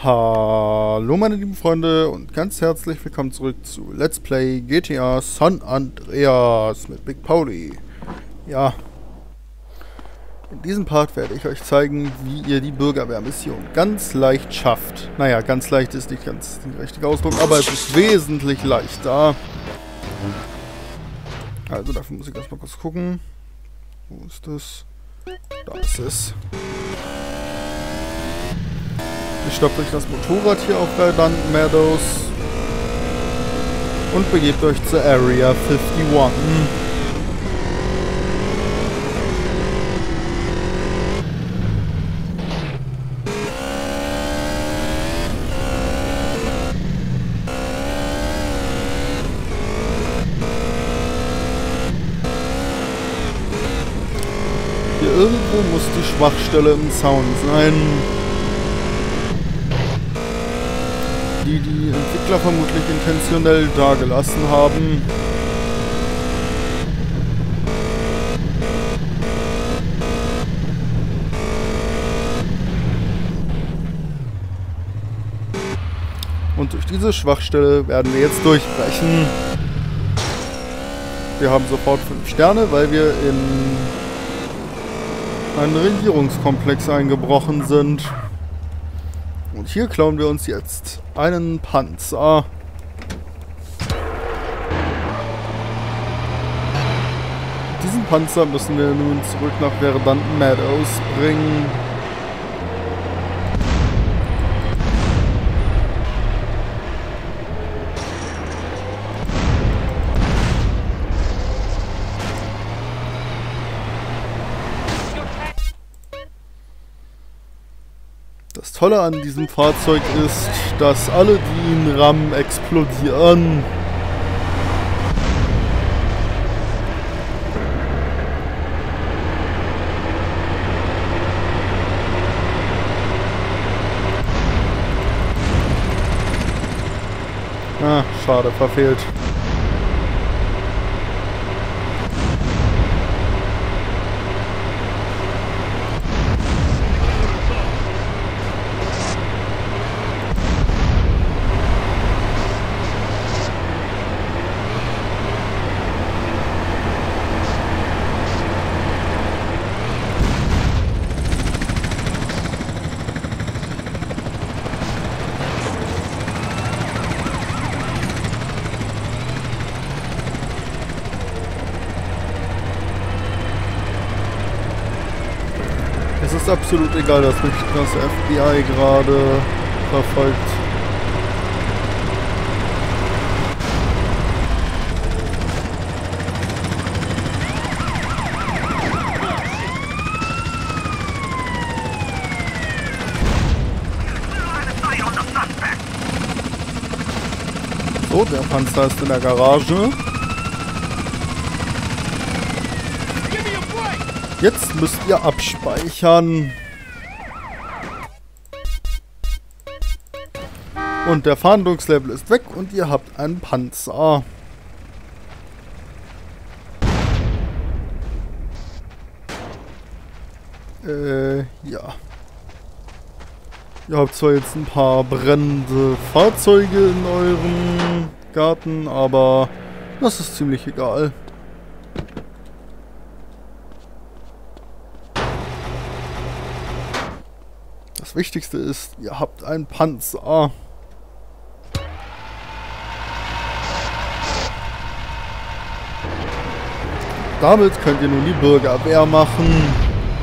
Hallo meine lieben Freunde und ganz herzlich willkommen zurück zu Let's Play GTA San Andreas mit Big Pauli. Ja, in diesem Part werde ich euch zeigen, wie ihr die Bürgerwehrmission ganz leicht schafft. Naja, ganz leicht ist nicht ganz der richtige Ausdruck, aber es ist wesentlich leichter. Also dafür muss ich erstmal kurz gucken. Wo ist das? Da ist es. Ihr stoppt euch das Motorrad hier auf Verdant Meadows und begebt euch zur Area 51. Hier irgendwo muss die Schwachstelle im Zaun sein, die Entwickler vermutlich intentionell dagelassen haben. Und durch diese Schwachstelle werden wir jetzt durchbrechen. Wir haben sofort 5 Sterne, weil wir in einen Regierungskomplex eingebrochen sind. Und hier klauen wir uns jetzt einen Panzer. Diesen Panzer müssen wir nun zurück nach Verdant Meadows bringen. Das Tolle an diesem Fahrzeug ist, dass alle, die ihn rammen, explodieren. Ah, schade, verfehlt. Es ist absolut egal, dass mich das FBI gerade verfolgt. So, der Panzer ist in der Garage. Jetzt müsst ihr abspeichern. Und der Fahndungslevel ist weg und ihr habt einen Panzer. Ja. Ihr habt zwar jetzt ein paar brennende Fahrzeuge in eurem Garten, aber das ist ziemlich egal. Das Wichtigste ist, ihr habt einen Panzer. Damit könnt ihr nun die Bürgerwehr machen.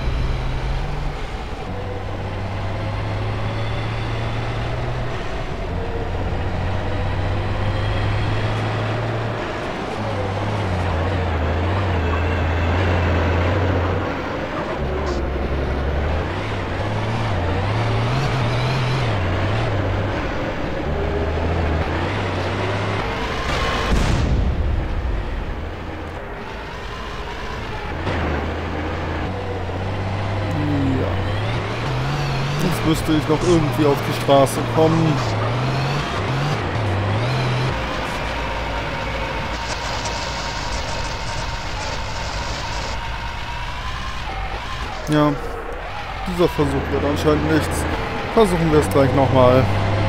Jetzt müsste ich noch irgendwie auf die Straße kommen. Ja, dieser Versuch wird anscheinend nichts. Versuchen wir es gleich nochmal.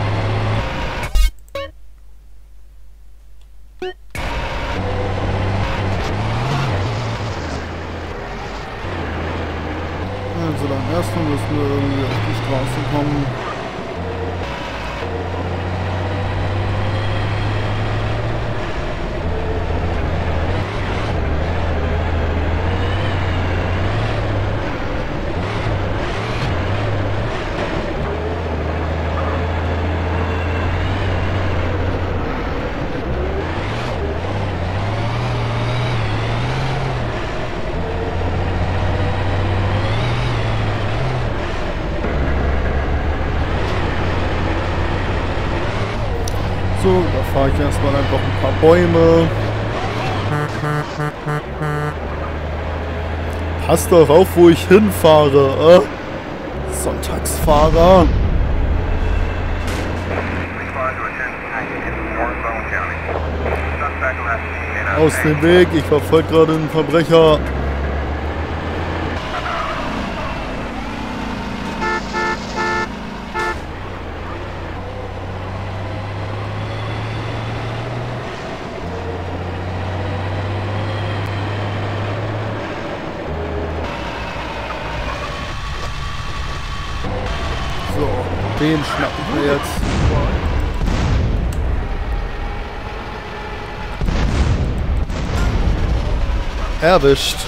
Also dann erstmal müssen wir irgendwie auf die Straße kommen. So, da fahre ich erstmal einfach ein paar Bäume. Passt doch auf, wo ich hinfahre, Sonntagsfahrer. Aus dem Weg, ich verfolge gerade einen Verbrecher. So, den schnappen wir jetzt. Erwischt.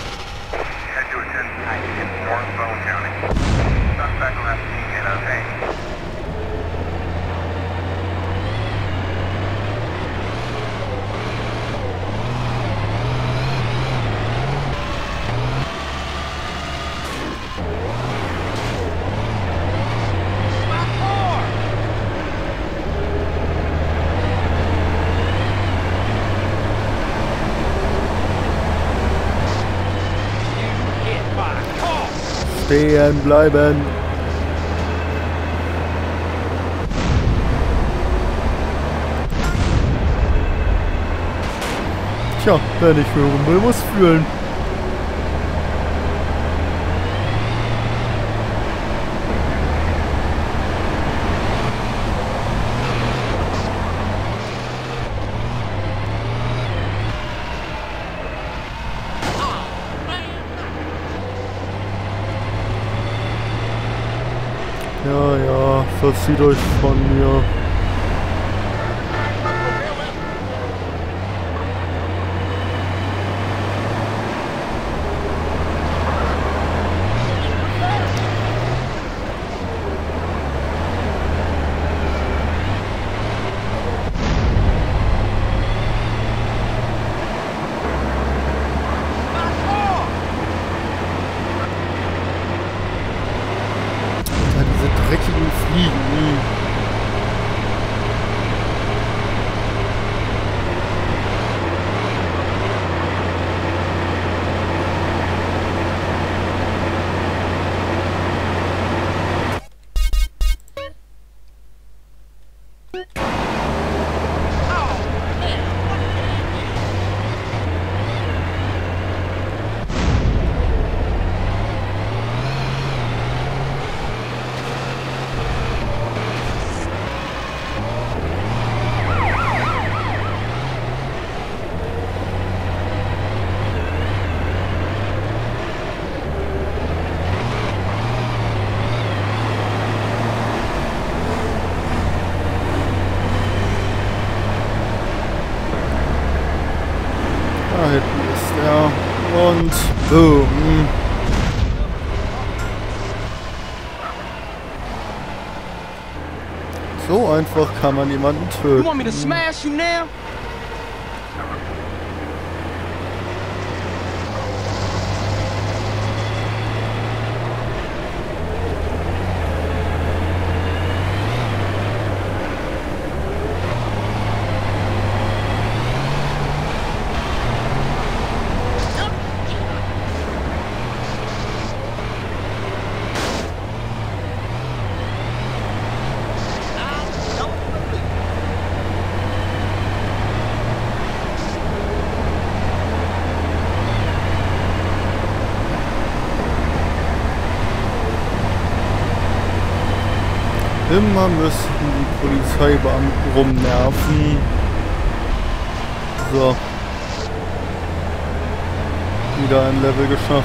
Stehen bleiben. Tja, wer nicht hören will, muss fühlen. Ja, ja, verzieht euch von mir. Diese dreckigen Fliegen. Da hinten ist er. Und boom. So einfach kann man jemanden töten. You want me to smash you now? Immer müssten die Polizeibeamten rumnerven. So. Wieder ein Level geschafft.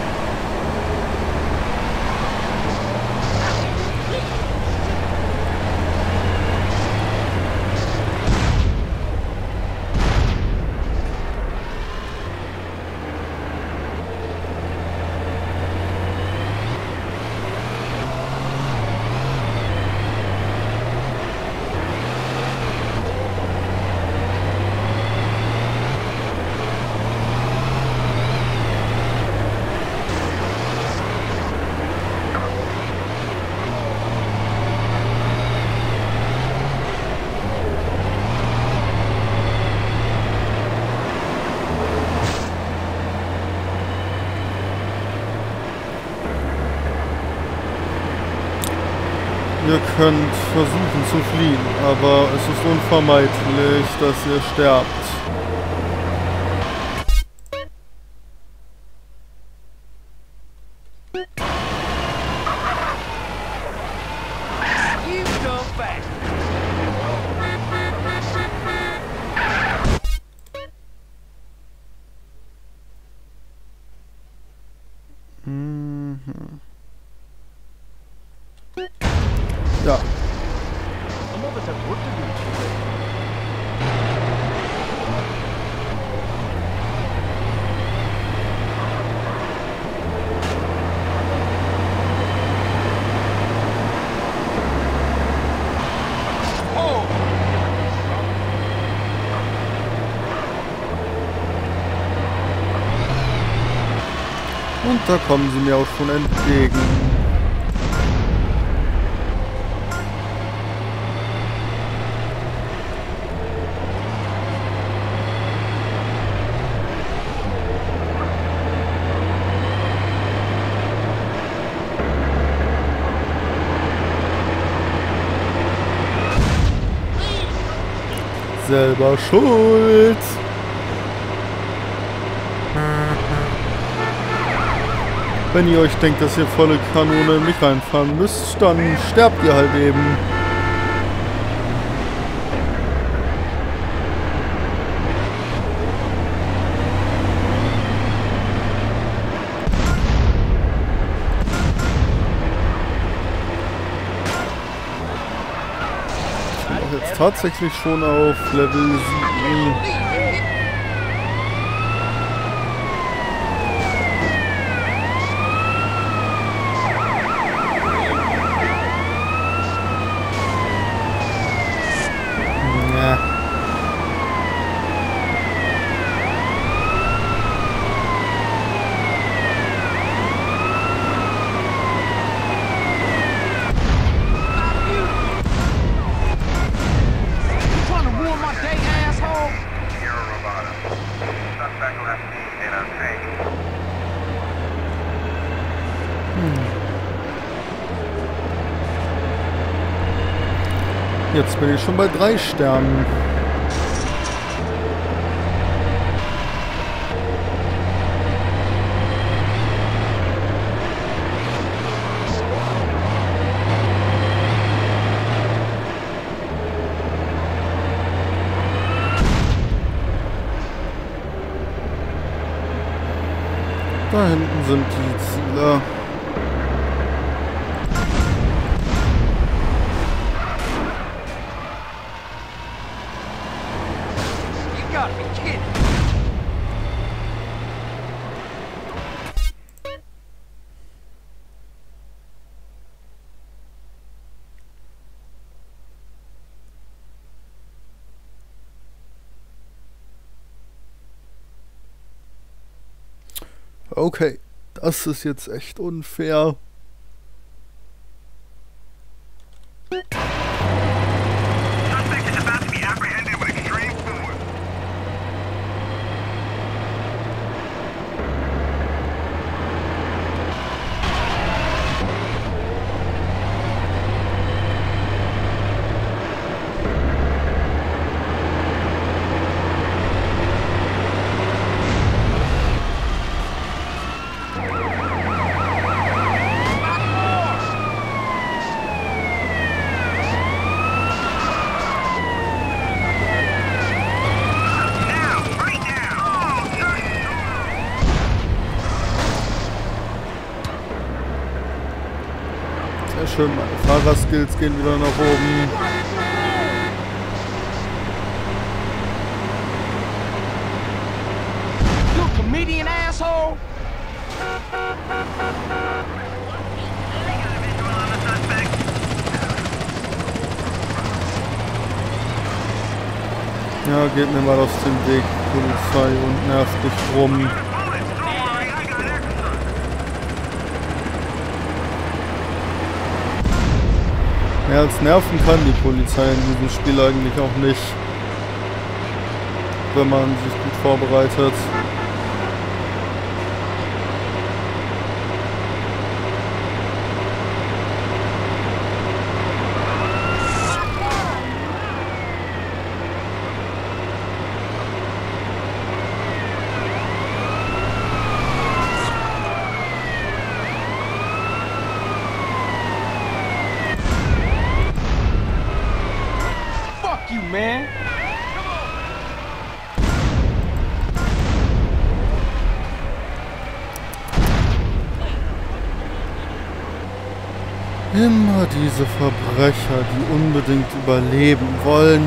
Ihr könnt versuchen zu fliehen, aber es ist unvermeidlich, dass ihr sterbt. Ja. Und da kommen sie mir auch schon entgegen. Selber schuld. Wenn ihr euch denkt, dass ihr volle Kanone in mich reinfahren müsst, dann sterbt ihr halt eben. Ich bin auch jetzt tatsächlich schon auf Level 7. Jetzt bin ich schon bei 3 Sternen. Da hinten sind die Ziele. Okay, das ist jetzt echt unfair. schön. Meine Fahrerskills gehen wieder nach oben. You comedian asshole! Ja, geht mir mal aus dem Weg, Polizei, und nervt nicht rum. Mehr als nerven kann die Polizei in diesem Spiel eigentlich auch nicht, wenn man sich gut vorbereitet. Fuck you, man! Immer diese Verbrecher, die unbedingt überleben wollen.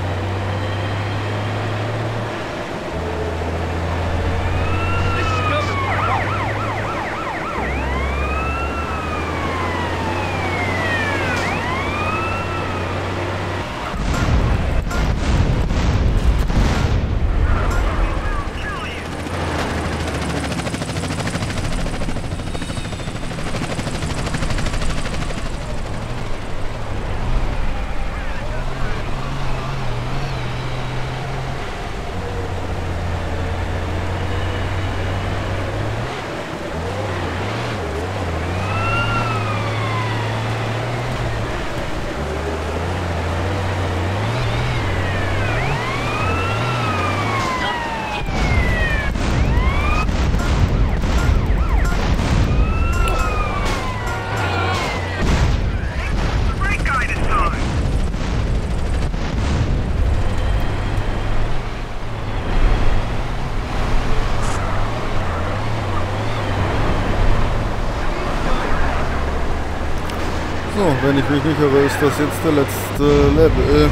So, wenn ich mich nicht irre, ist das jetzt der letzte Level.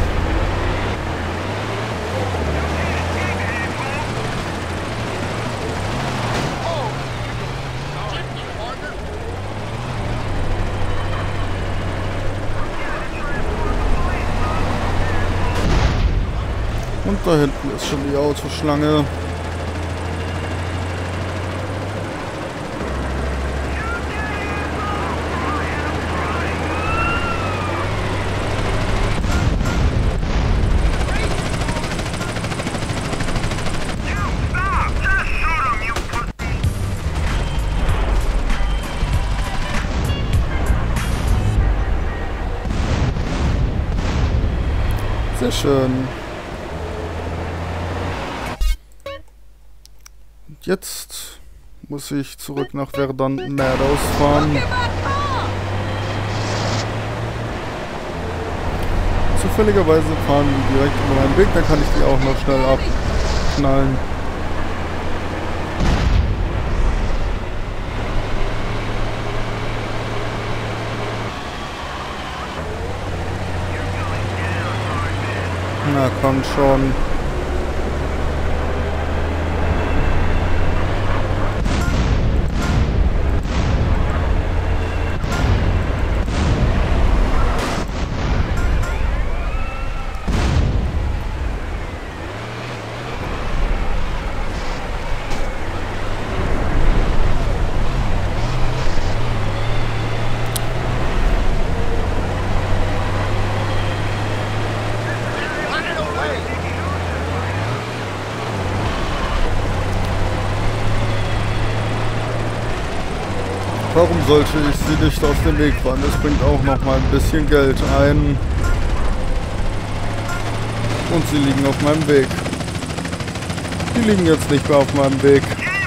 Und da hinten ist schon die Autoschlange. Sehr schön. Und jetzt muss ich zurück nach Verdant Meadows fahren. Zufälligerweise fahren die direkt über meinen Weg, dann kann ich die auch noch schnell abknallen. Na komm schon. Warum sollte ich sie nicht aus dem Weg fahren? Das bringt auch noch mal ein bisschen Geld ein. Und sie liegen auf meinem Weg. Die liegen jetzt nicht mehr auf meinem Weg.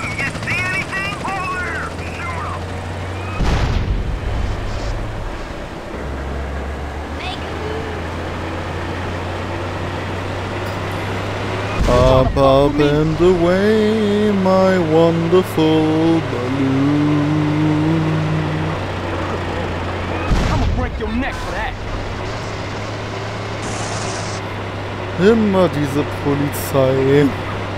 Up, up and away, my wonderful balloon. I'ma break back for that. Immer diese Polizei.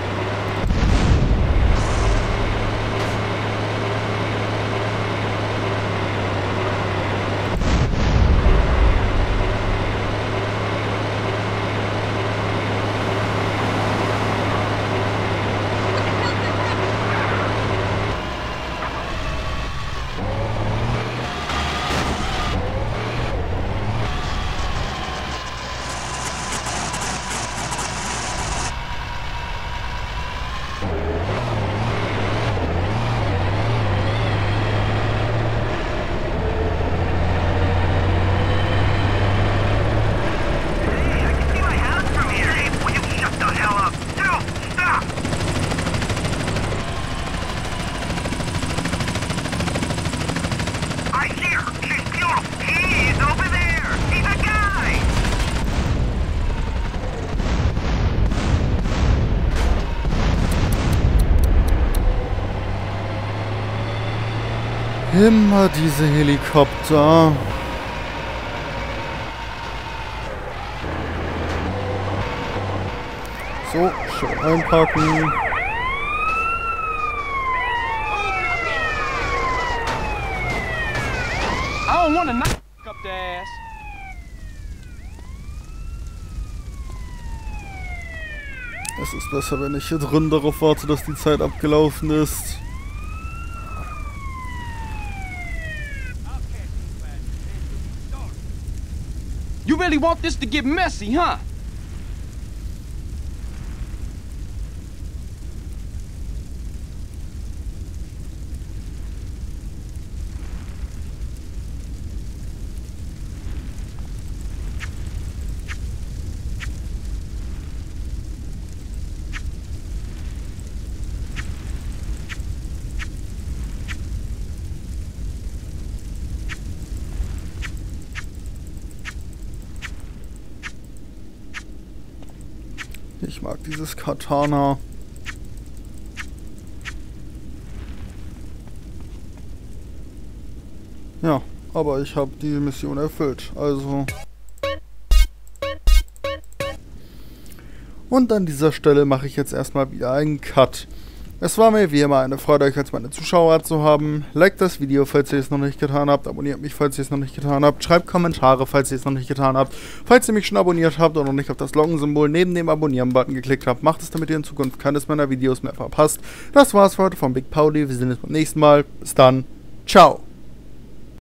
Immer diese Helikopter. So, schön einpacken. I don't want to knock up the ass. Es ist besser, wenn ich hier drin darauf warte, dass die Zeit abgelaufen ist. You really want this to get messy, huh? Ich mag dieses Katana. Ja, aber ich habe die Mission erfüllt, also. Und an dieser Stelle mache ich jetzt erstmal wieder einen Cut. Es war mir wie immer eine Freude, euch als meine Zuschauer zu haben. Liked das Video, falls ihr es noch nicht getan habt. Abonniert mich, falls ihr es noch nicht getan habt. Schreibt Kommentare, falls ihr es noch nicht getan habt. Falls ihr mich schon abonniert habt und noch nicht auf das Glockensymbol neben dem Abonnieren-Button geklickt habt, macht es, damit ihr in Zukunft keines meiner Videos mehr verpasst. Das war's für heute von Big Pauli. Wir sehen uns beim nächsten Mal. Bis dann. Ciao.